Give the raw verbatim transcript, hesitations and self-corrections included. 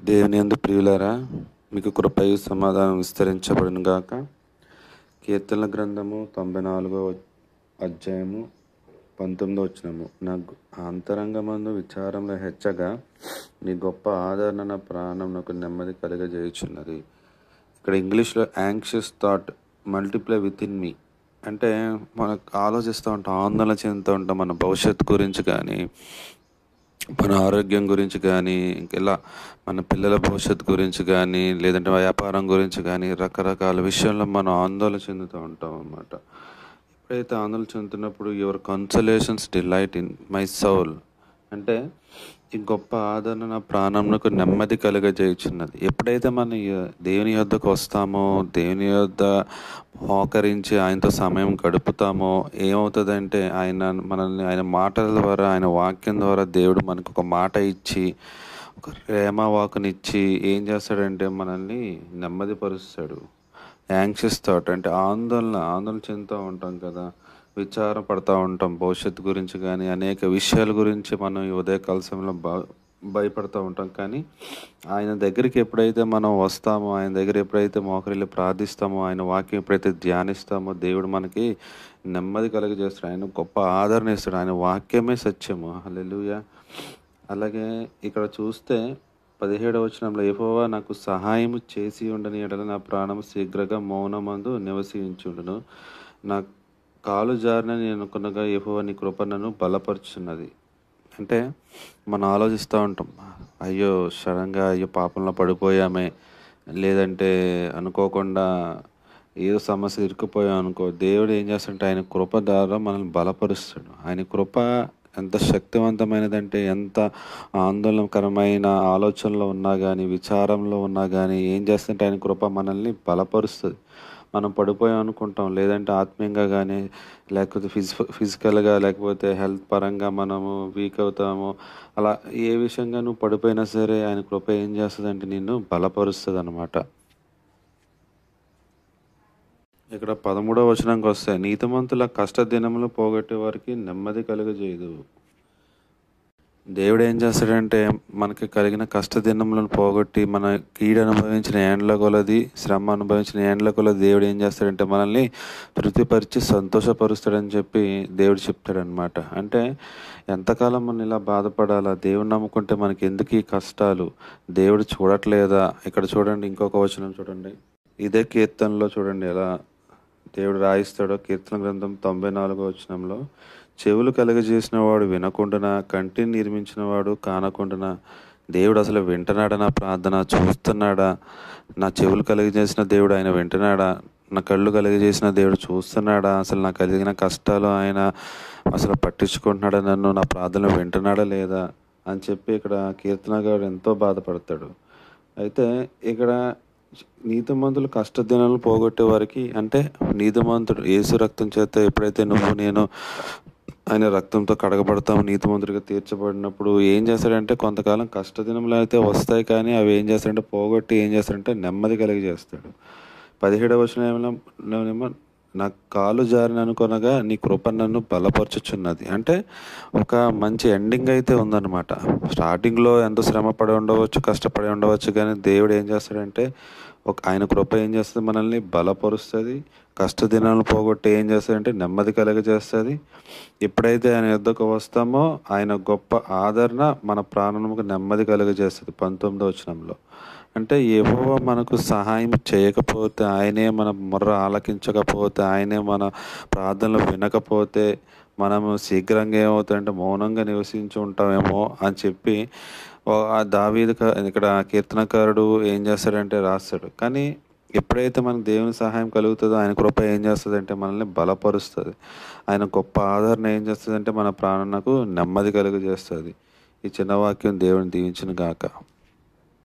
దేవుని యందు ప్రియులారా, మీకు కృపయు సమాధానం విస్తరించబడును గాక. కీర్తనల గ్రంథము తొంభై నాలుగో అధ్యాయము పంతొమ్మిదో వచనము. నా అంతరంగమందు విచారంలో హెచ్చగా నీ గొప్ప ఆదరణ నా ప్రాణమునకు నెమ్మది కలుగజేయుచున్నది. ఇక్కడ ఇంగ్లీష్లో anxious thought multiply within me అంటే మనకు ఆలోచిస్తూ ఉంటాం, ఆందోళన చెందుతూ ఉంటాం మన భవిష్యత్తు గురించి కానీ, మన ఆరోగ్యం గురించి కానీ, ఇలా మన పిల్లల భవిష్యత్తు గురించి కానీ, లేదంటే వ్యాపారం గురించి కానీ, రకరకాల విషయంలో మనం ఆందోళన చెందుతూ ఉంటాం అన్నమాట. ఎప్పుడైతే ఆందోళన చెందుతున్నప్పుడు your consolations delight in my soul అంటే ఈ గొప్ప ఆదరణ నా ప్రాణంకు నెమ్మది కలుగజేయుచున్నది. ఎప్పుడైతే మనం దేవుని యొద్దకు వస్తామో, దేవుని యొద్ద మోకరించి ఆయనతో సమయం గడుపుతామో ఏమవుతుందంటే ఆయన మనల్ని ఆయన మాటల ద్వారా, ఆయన వాక్యం ద్వారా దేవుడు మనకు ఒక మాట ఇచ్చి, ఒక ప్రేమ వాకునిచ్చి ఏం చేస్తాడంటే మనల్ని నెమ్మది పరుస్తాడు. యాంగ్షియస్ థాట్ అంటే ఆందోళన ఆందోళన చెందుతూ ఉంటాం కదా, విచారం పడుతూ ఉంటాం భవిష్యత్తు గురించి కానీ, అనేక విషయాల గురించి మనం ఈ ఉదయకాల సమయంలో బ భయపడుతూ ఉంటాం. కానీ ఆయన దగ్గరికి ఎప్పుడైతే మనం వస్తామో, ఆయన దగ్గర ఎప్పుడైతే మోకరిల్లి ప్రార్థిస్తామో, ఆయన వాక్యం ఎప్పుడైతే ధ్యానిస్తామో దేవుడు మనకి నెమ్మది కలుగజేస్తాడు. ఆయన గొప్ప ఆదరణ ఇస్తాడు. ఆయన వాక్యమే సత్యము. హల్లెలూయా. అలాగే ఇక్కడ చూస్తే పదిహేడవ వచనంలో, యెహోవా నాకు సహాయము చేసి ఉండని ఎడల నా ప్రాణము శీఘ్రగా మౌనమందు నివసించుండును. నా కాలు జారిన నేను అనుకున్నగా యెహోవా నీ కృప నన్ను బలపరుచున్నది. అంటే మనం ఆలోచిస్తూ ఉంటాం, అయ్యో సడన్గా అయ్యో పాపంలో పడిపోయామే, లేదంటే అనుకోకుండా ఏదో సమస్య ఇరుక్కుపోయాం అనుకో, దేవుడు ఏం చేస్తాడంటే ఆయన కృప ద్వారా మనల్ని బలపరుస్తాడు. ఆయన కృప ఎంత శక్తివంతమైనదంటే, ఎంత ఆందోళనకరమైన ఆలోచనలో ఉన్నా కానీ, విచారంలో ఉన్నా కానీ ఏం చేస్తుంటే ఆయన కృప మనల్ని బలపరుస్తుంది. మనం పడిపోయాం అనుకుంటాం, లేదంటే ఆత్మీయంగా కానీ, లేకపోతే ఫిజి ఫిజికల్గా లేకపోతే హెల్త్ పరంగా మనము వీక్ అవుతాము. అలా ఏ విషయంగా నువ్వు పడిపోయినా సరే ఆయన కృప ఏం చేస్తుందంటే నిన్ను బలపరుస్తుంది అనమాట. ఇక్కడ పదమూడవ వచనంకి వస్తే, నీతిమంతుల కష్టదినములు పోగొట్టే వారికి నెమ్మది కలుగజేయదు. దేవుడు ఏం చేస్తాడంటే మనకి కలిగిన కష్టదినములను పోగొట్టి, మన కీడు అనుభవించిన ఏండ్ల కొలది, శ్రమ అనుభవించిన ఏండ్ల కొలది దేవుడు ఏం చేస్తాడంటే మనల్ని తృప్తిపరిచి సంతోషపరుస్తాడని చెప్పి దేవుడు చెప్తాడనమాట. అంటే ఎంతకాలం మనం ఇలా బాధపడాలా, దేవుడు నమ్ముకుంటే మనకి ఎందుకు ఈ కష్టాలు, దేవుడు చూడట్లేదా? ఇక్కడ చూడండి, ఇంకొక వచనం చూడండి, ఇదే కీర్తనలో చూడండి ఎలా దేవుడు రాయిస్తాడో. కీర్తన గ్రంథం తొంభై నాలుగో వచనంలో, చెవులు కలుగజేసిన వాడు వినకుండానా, కంటిని నిర్మించిన వాడు కానకుండానా. దేవుడు అసలు వింటున్నాడా నా ప్రార్థన, చూస్తున్నాడా? నా చెవులు కలుగజేసిన దేవుడు ఆయన వింటున్నాడా? నా కళ్ళు కలుగజేసిన దేవుడు చూస్తున్నాడా? అసలు నాకు కలిగిన కష్టాలు ఆయన అసలు పట్టించుకుంటున్నాడా? నన్ను నా ప్రార్థన వింటున్నాడా లేదా అని చెప్పి ఇక్కడ కీర్తనగాడు ఎంతో బాధపడతాడు. అయితే ఇక్కడ నీతిమంతులు కష్టదినాలు పోగొట్టే వారికి అంటే నీతిమంతుడు యేసు రక్తం చేత ఎప్పుడైతే నువ్వు నేను ఆయన రక్తంతో కడగబడతాము, నీతిమంతుడిగా తీర్చబడినప్పుడు ఏం చేస్తాడంటే కొంతకాలం కష్టదినములు అయితే వస్తాయి, కానీ అవి ఏం చేస్తాడంటే పోగొట్టి ఏం చేస్తాడంటే నెమ్మది కలిగజేస్తాడు. పదిహేడవ వచనంలో, నా కాలు జారిన అనుకొనగా నీ కృప నన్ను బలపరచుచున్నది. అంటే ఒక మంచి ఎండింగ్ అయితే ఉందన్నమాట. స్టార్టింగ్లో ఎంతో శ్రమ పడి ఉండవచ్చు, కష్టపడి ఉండవచ్చు, కానీ దేవుడు ఏం చేస్తాడంటే ఒక ఆయన కృప ఏం చేస్తుంది, మనల్ని బలపరుస్తుంది. కష్టదినాలను పోగొట్టి ఏం చేస్తాడంటే నెమ్మది కలుగజేస్తుంది. ఎప్పుడైతే ఆయన యుద్ధకు వస్తామో ఆయన గొప్ప ఆదరణ మన ప్రాణముకు నెమ్మది కలుగజేస్తుంది. పంతొమ్మిదో వచనంలో అంటే యెహోవా మనకు సహాయం చేయకపోతే, ఆయనే మన మొర్ర ఆలకించకపోతే, ఆయనే మన ప్రార్థనలు వినకపోతే మనము శీఘ్రంగా ఏమవుతాయంటే మౌనంగా నివసించి ఉంటామేమో అని చెప్పి ఆ దావీదు ఇక్కడ కీర్తనకారుడు ఏం చేస్తాడంటే రాస్తాడు. కానీ ఎప్పుడైతే మనకు దేవుని సహాయం కలుగుతుందో ఆయన కృప ఏం చేస్తుందంటే మనల్ని బలపరుస్తుంది. ఆయన గొప్ప ఆదరణ ఏం చేస్తుందంటే మన ప్రాణానికి నెమ్మది కలుగజేస్తుంది. ఈ చిన్న వాక్యం దేవుని దీవించును గాక.